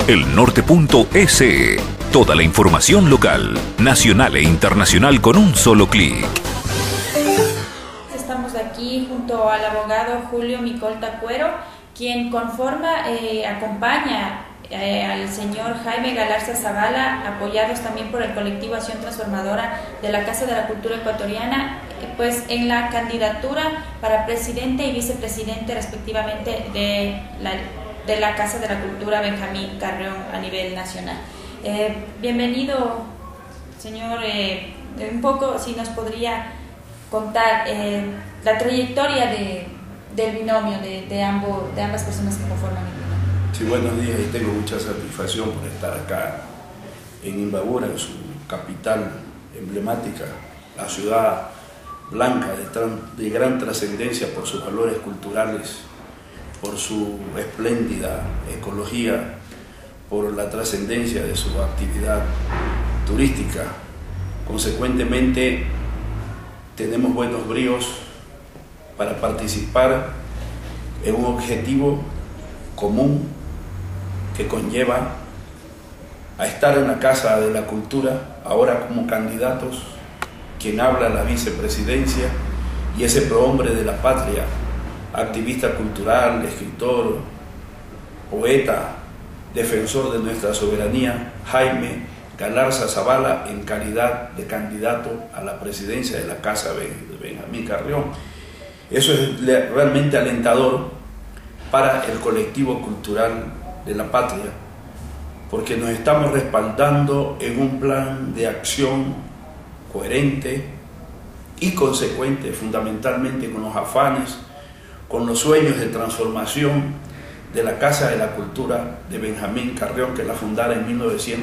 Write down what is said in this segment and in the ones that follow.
elnorte.es. Toda la información local, nacional e internacional con un solo clic. Estamos aquí junto al abogado Julio Micolta Cuero, quien acompaña al señor Jaime Galarza Zavala, apoyados también por el colectivo Acción Transformadora de la Casa de la Cultura Ecuatoriana, pues en la candidatura para presidente y vicepresidente respectivamente de la Casa de la Cultura Benjamín Carrión a nivel nacional. Bienvenido, señor. Un poco, si nos podría contar la trayectoria del binomio de ambas personas que conforman el binomio. Sí, buenos días, y tengo mucha satisfacción por estar acá en Imbabura, en su capital emblemática, la ciudad blanca de gran trascendencia por sus valores culturales, por su espléndida ecología, por la trascendencia de su actividad turística. Consecuentemente, tenemos buenos bríos para participar en un objetivo común que conlleva a estar en la Casa de la Cultura, ahora como candidatos, quien habla la vicepresidencia y ese prohombre de la patria, activista cultural, escritor, poeta, defensor de nuestra soberanía, Jaime Galarza Zavala, en calidad de candidato a la presidencia de la Casa de Benjamín Carrión. Eso es realmente alentador para el colectivo cultural de la patria, porque nos estamos respaldando en un plan de acción coherente y consecuente, fundamentalmente con los afanes, con los sueños de transformación de la Casa de la Cultura de Benjamín Carrión, que la fundara en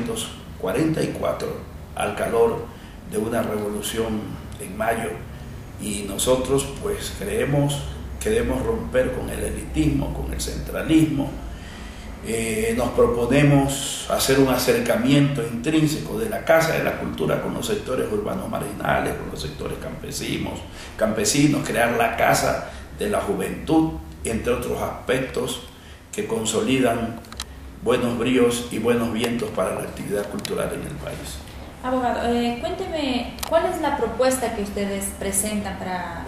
1944, al calor de una revolución en mayo. Y nosotros pues queremos romper con el elitismo, con el centralismo. Nos proponemos hacer un acercamiento intrínseco de la Casa de la Cultura con los sectores urbanos marginales, con los sectores campesinos, crear la Casa de la Juventud, entre otros aspectos que consolidan buenos bríos y buenos vientos para la actividad cultural en el país. Abogado, cuénteme, ¿cuál es la propuesta que ustedes presentan para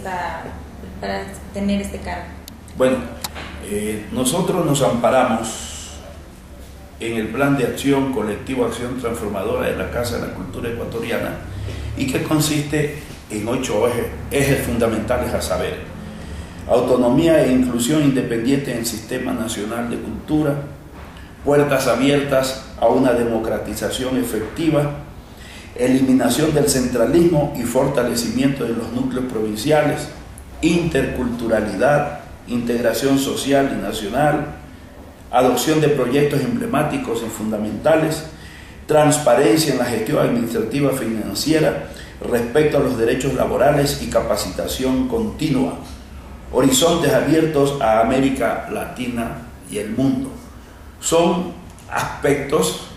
tener este cargo? Bueno, nosotros nos amparamos en el Plan de Acción Colectivo Acción Transformadora de la Casa de la Cultura Ecuatoriana, y que consiste en 8 ejes fundamentales, a saber: autonomía e inclusión independiente en el Sistema Nacional de Cultura, puertas abiertas a una democratización efectiva, eliminación del centralismo y fortalecimiento de los núcleos provinciales, interculturalidad, integración social y nacional, adopción de proyectos emblemáticos y fundamentales, transparencia en la gestión administrativa financiera respecto a los derechos laborales y capacitación continua, horizontes abiertos a América Latina y el mundo. Son aspectos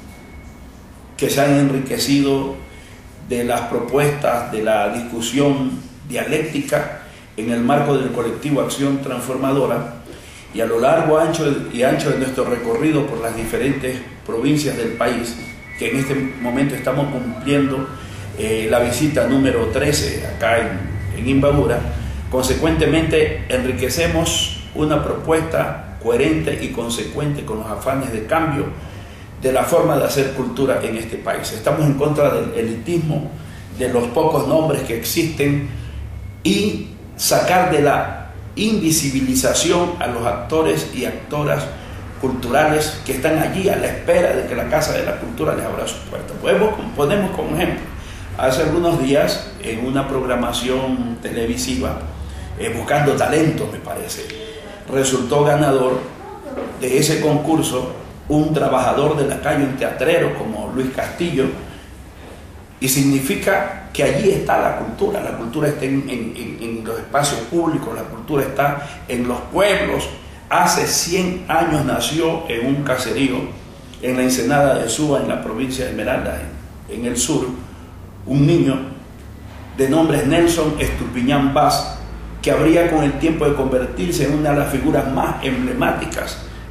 que se han enriquecido de las propuestas, de la discusión dialéctica en el marco del colectivo Acción Transformadora, y a lo largo y ancho de nuestro recorrido por las diferentes provincias del país, que en este momento estamos cumpliendo la visita número 13 acá en Imbabura. Consecuentemente, enriquecemos una propuesta coherente y consecuente con los afanes de cambio de la forma de hacer cultura en este país. Estamos en contra del elitismo, de los pocos nombres que existen, y sacar de la invisibilización a los actores y actoras culturales que están allí a la espera de que la Casa de la Cultura les abra sus puertas. Ponemos como ejemplo, hace algunos días en una programación televisiva, Buscando Talentos, me parece, resultó ganador de ese concurso un trabajador de la calle, un teatrero como Luis Castillo, y significa que allí está la cultura está en los espacios públicos, la cultura está en los pueblos. Hace 100 años nació en un caserío en la Ensenada de Suba, en la provincia de Esmeraldas, en el sur, un niño de nombre Nelson Estupiñán Vaz, que habría con el tiempo de convertirse en una de las figuras más emblemáticas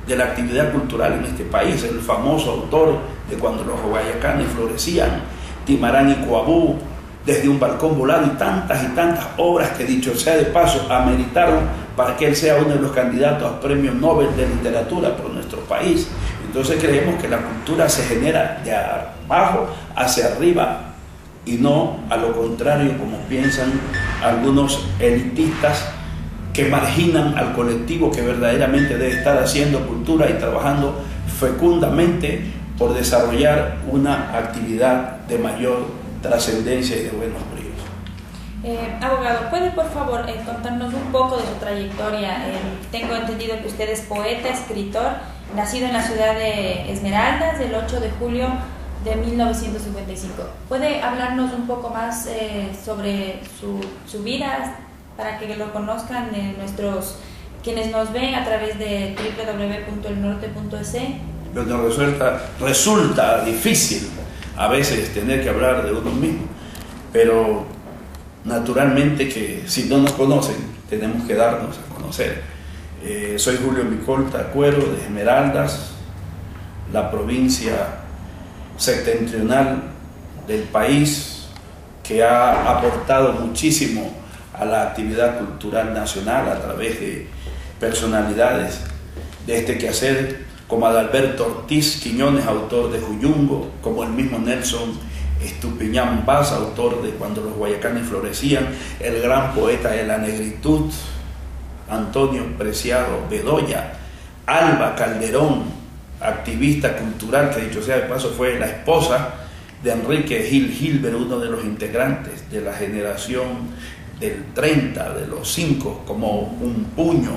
de la actividad cultural en este país, el famoso autor de Cuando los Guayacanes florecían, Timarán y Coabú, Desde un balcón volado, y tantas obras que, dicho sea de paso, ameritaron para que él sea uno de los candidatos a Premio Nobel de Literatura por nuestro país. Entonces creemos que la cultura se genera de abajo hacia arriba y no a lo contrario como piensan algunos elitistas que marginan al colectivo que verdaderamente debe estar haciendo cultura y trabajando fecundamente por desarrollar una actividad de mayor trascendencia y de buenos bríos. Abogado, ¿puede por favor contarnos un poco de su trayectoria? Tengo entendido que usted es poeta, escritor, nacido en la ciudad de Esmeraldas el 8 de julio de 1955. ¿Puede hablarnos un poco más sobre su vida para que lo conozcan quienes nos ven a través de www.elnorte.es? Pero resulta difícil a veces tener que hablar de uno mismo, pero naturalmente que si no nos conocen tenemos que darnos a conocer. Soy Julio Micolta Cuero de Esmeraldas, la provincia septentrional del país, que ha aportado muchísimo a la actividad cultural nacional a través de personalidades de este quehacer, como Adalberto Ortiz Quiñones, autor de Juyungo, como el mismo Nelson Estupiñán Vaz, autor de Cuando los Guayacanes florecían, el gran poeta de la negritud, Antonio Preciado Bedoya, Alba Calderón, activista cultural, que dicho sea de paso fue la esposa de Enrique Gil Gilbert, uno de los integrantes de la generación del 30, de los 5, como un puño.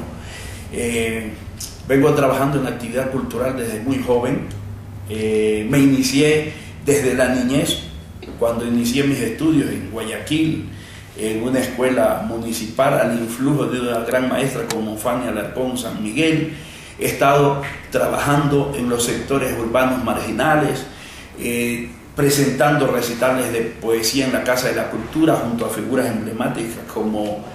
Vengo trabajando en la actividad cultural desde muy joven. Me inicié desde la niñez, cuando inicié mis estudios en Guayaquil, en una escuela municipal, al influjo de una gran maestra como Fania Alarcón San Miguel. He estado trabajando en los sectores urbanos marginales, presentando recitales de poesía en la Casa de la Cultura junto a figuras emblemáticas como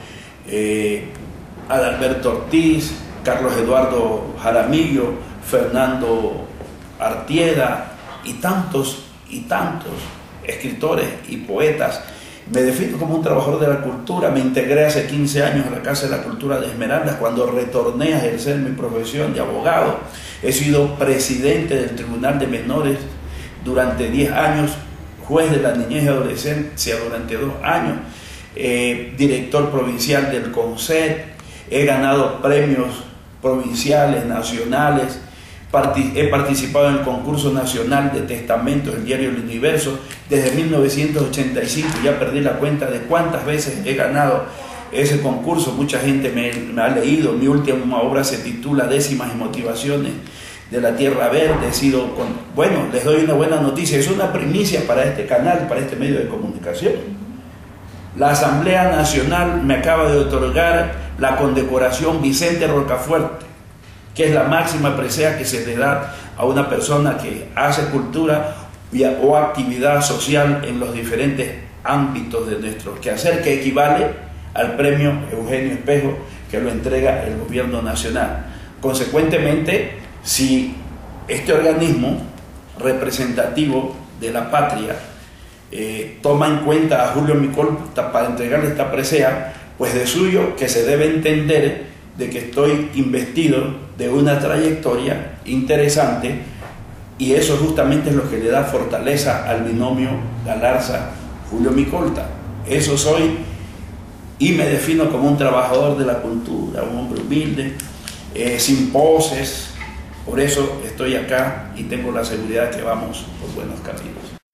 Adalberto Ortiz, Carlos Eduardo Jaramillo, Fernando Artieda y tantos escritores y poetas. Me defino como un trabajador de la cultura. Me integré hace 15 años a la Casa de la Cultura de Esmeraldas cuando retorné a ejercer mi profesión de abogado. He sido presidente del Tribunal de Menores durante 10 años, juez de la niñez y adolescencia durante 2 años, director provincial del CONCET. He ganado premios provinciales, nacionales, he participado en el concurso nacional de testamentos del diario El Universo desde 1985, ya perdí la cuenta de cuántas veces he ganado ese concurso. Mucha gente me ha leído. Mi última obra se titula Décimas y Motivaciones de la Tierra Verde. Bueno, les doy una buena noticia, es una primicia para este canal, para este medio de comunicación. La Asamblea Nacional me acaba de otorgar la condecoración Vicente Rocafuerte, que es la máxima presea que se le da a una persona que hace cultura o actividad social en los diferentes ámbitos de nuestro quehacer, que equivale al premio Eugenio Espejo, que lo entrega el gobierno nacional. Consecuentemente, si este organismo representativo de la patria toma en cuenta a Julio Micolta para entregarle esta presea, pues de suyo que se debe entender de que estoy investido de una trayectoria interesante, y eso justamente es lo que le da fortaleza al binomio Galarza-Julio Micolta. Eso soy, y me defino como un trabajador de la cultura, un hombre humilde, sin poses. Por eso estoy acá y tengo la seguridad que vamos por buenos caminos.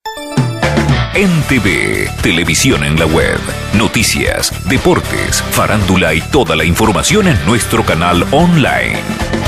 NTV, televisión en la web, noticias, deportes, farándula y toda la información en nuestro canal online.